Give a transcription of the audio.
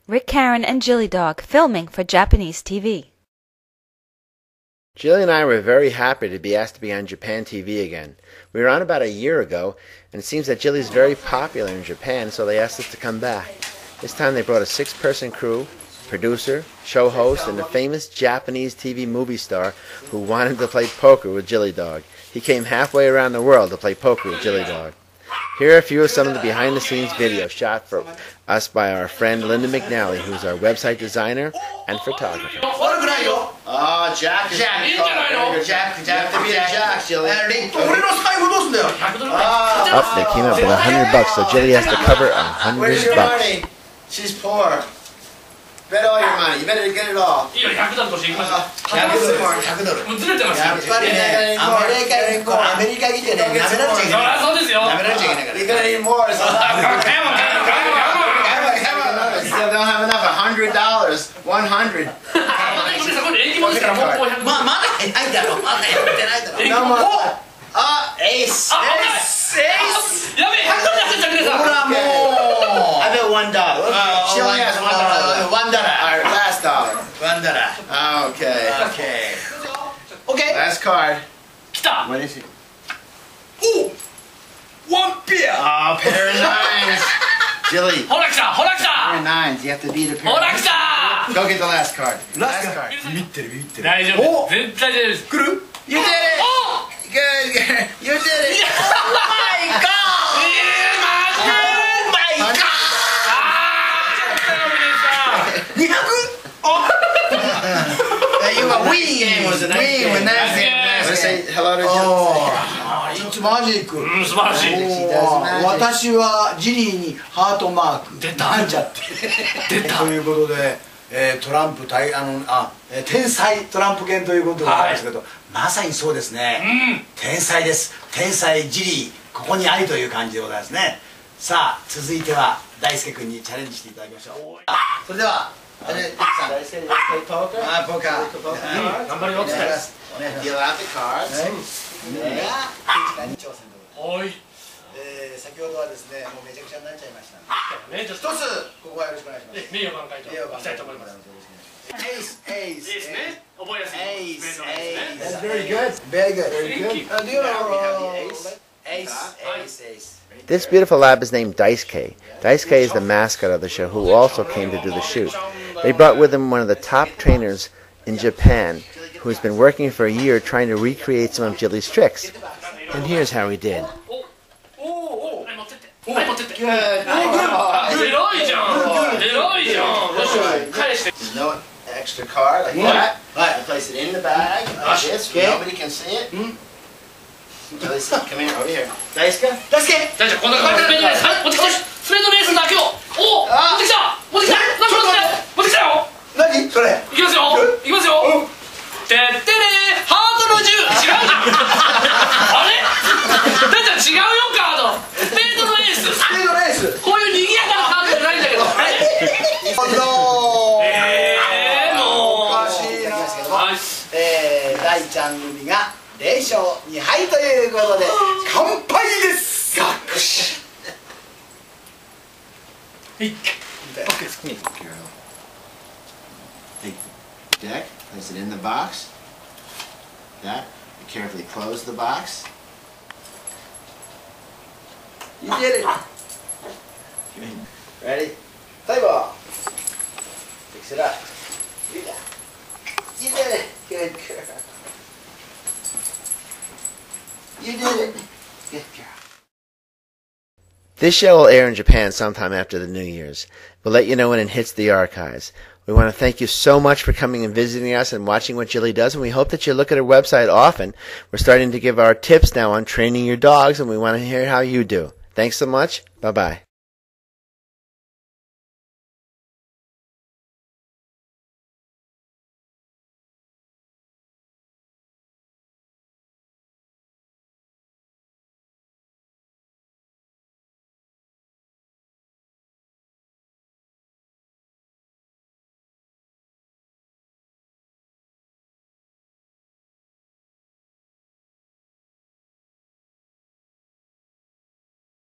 Rick Karen and Jilly Dog filming for Japanese TV. Jilly and I were very happy to be asked to be on Japan TV again. We were on about a year ago, and it seems that Jilly's very popular in Japan, so they asked us to come back. This time they brought a 6-person crew, producer, show host, and a famous Japanese TV movie star who wanted to play poker with Jilly Dog. He came halfway around the world to play poker with Jilly Dog. Here are a few of some of the behind-the-scenes videos shot for us by our friend Linda McNally, who's our website desiginer and photographer. Oh, Jack is Jack. You have to be a Jack, Jilly. Up, they came up with $100, so Jilly has to cover $100. Where's your money? She's poor. Bet all your money. You better get it all. いいよ、100ドルとしていきましょう。 100ドル。 もうずれてますよ。 やっぱりね、アメリカ来てね、舐められちゃいけない。 そうですよ。 舐められちゃいけないから。You're gonna need more. So still don't have enough. $100. 100. まだないだろ。まだやってないだろ。 No more. Ace. Ace. やべえ、100ドル出せちゃください。 ほらもう。I bet $1. She only has $1. Alright, last dollar. $1. Okay. Okay. Last card. 来た。 What is it? Ooh! One pair. Oh, pair of nines. Jilly. ほら来た、ほら来 Pair of た。 nines. You have to beat a pair. ほら来た。 Go get the last card. Last card. 見てる見てる。 大丈夫。絶対大丈夫です。 来る？ You did it. Good. You did it. Oh my god! Oh my god! 200? You were wing. was a nice Wing game. with that. Nice game. Let's say hello to Jilly. It's magic. うん、素晴らしい。 私はジリーにハートマーク出たなんちゃって出たということで、トランプ天才トランプ犬ということでございますけど、まさにそうですね、天才です。天才ジリー、ここにありという感じでございますね。さあ続いては大輔君にチャレンジしていただきましょう。それでは Did I say you play poker? ポーカー頑張るよって。 Deal out the cards. 挑戦でございます。 おい。 先ほどはですね、もうめちゃくちゃになっちゃいました。 ね、ちょっ一と。 つここはよろしくお願いします。 名誉挽回といきたいと思います。 エースいいですね。覚えやすい。 That's very good. Very good. Thank you. Do you know Ace. Ace. This beautiful lab is named Daisuke. Daisuke is the mascot of the show, who also came to do the shoot. They brought with them one of the top trainers in Japan, who has been working for a year trying to recreate some of Jilly's tricks. And here's how he did. はい持ってって。はい持ってって。 Good. 偉いじゃん。偉いじゃん。返して。 There's no extra card like that. I place it in the bag like this. Nobody can see it. Jilly, come here, over here. Daisuke? 大輔。 じゃあこんな感じでスペードレース。はい持ってきて。スペードレースだけを。おお。持ってきた。持ってきた。なんか持ってきたよ。 何それ？ いきますよ。いきますよ。てってれー。ハートの10。違うじゃん。あれ？だったら違うよカード。スペードのエース。 スペードレース。 こういう賑やかなカードじゃないんだけど。 もう。おかしいな。 はい。 大ちゃん組が0勝2敗ということで乾杯です。学士。 はい。 Take the deck, place it in the box. That. You carefully close the box. You did it. Ready? Play ball. Fix it up. You got it. You did it. Good girl. You did it. Good girl. This show will air in Japan sometime after the New Year's. We'll let you know when it hits the archives. We want to thank you so much for coming and visiting us and watching what Jilly does, and we hope that you look at our website often. We're starting to give our tips now on training your dogs, and we want to hear how you do. Thanks so much. Bye-bye.